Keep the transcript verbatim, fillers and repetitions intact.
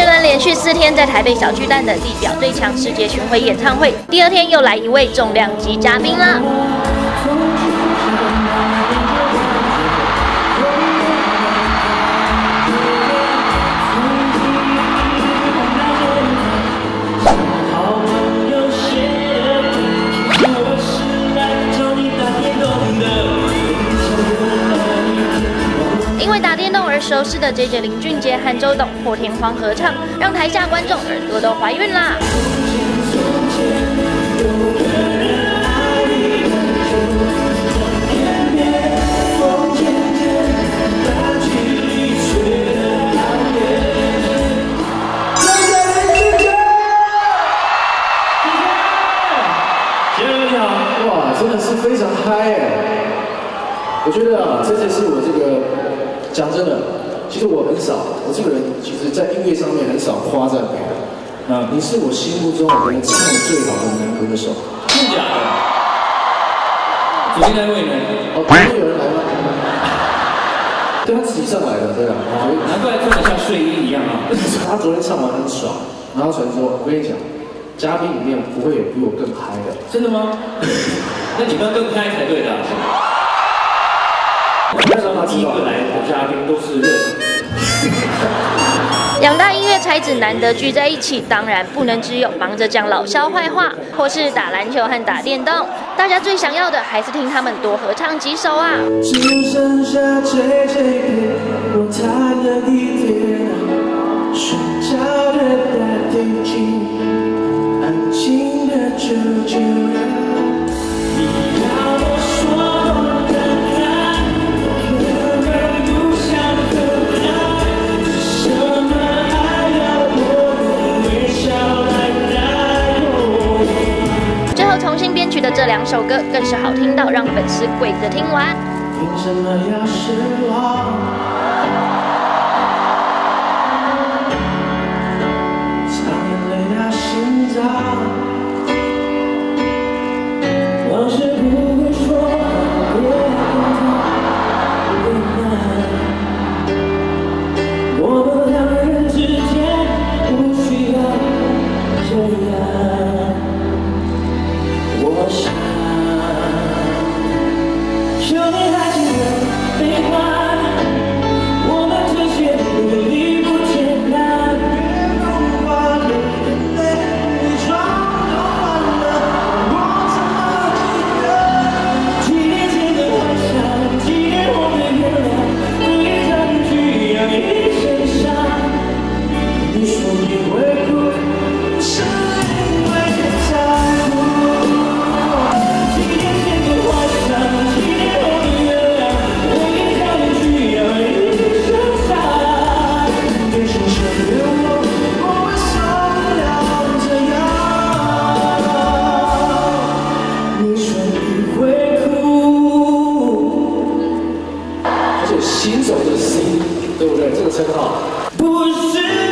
伦连续四天在台北小巨蛋的地表最强世界巡回演唱会，第二天又来一位重量级嘉宾啦。 因为打电动而熟悉的 J J 林俊杰和周董破天荒合唱，让台下观众耳朵都怀孕啦！ 杰伦你好，哇，真的是非常嗨哎！我觉得啊，这次是我这个。 讲真的，其实我很少，我这个人其实在音乐上面很少夸赞别人。嗯，你是我心目中能唱最好的男歌手。真的假的？昨天那位呢？哦，昨天有人来吗？对他自己上来的，对啊。难怪穿得像睡衣一样啊。他昨天唱完很爽，然后传说，我跟你讲，嘉宾里面不会有比我更嗨的。真的吗？那你们更嗨才对的。 第一个来的嘉宾都是热情。 两大音乐才子难得聚在一起，当然不能只有忙着讲老萧坏话，或是打篮球和打电动。大家最想要的还是听他们多合唱几首啊！只剩下最最陪我弹了一天，睡觉的大提琴，安静的就这样。 重新编曲的这两首歌更是好听到让粉丝跪着听完。凭什么要失望？强忍累到心脏，往事不会说别难，我们两人之间不需要这样。 我想，求你还记得悲欢，我们之间努力不艰难。别弄花了眼泪，你妆都换了，我怎么记得？几年前的幻想，几年后的原谅，不一样去养一身伤。你说你会哭，是因为在乎。 行走的 C， 对不对？这个称号不是。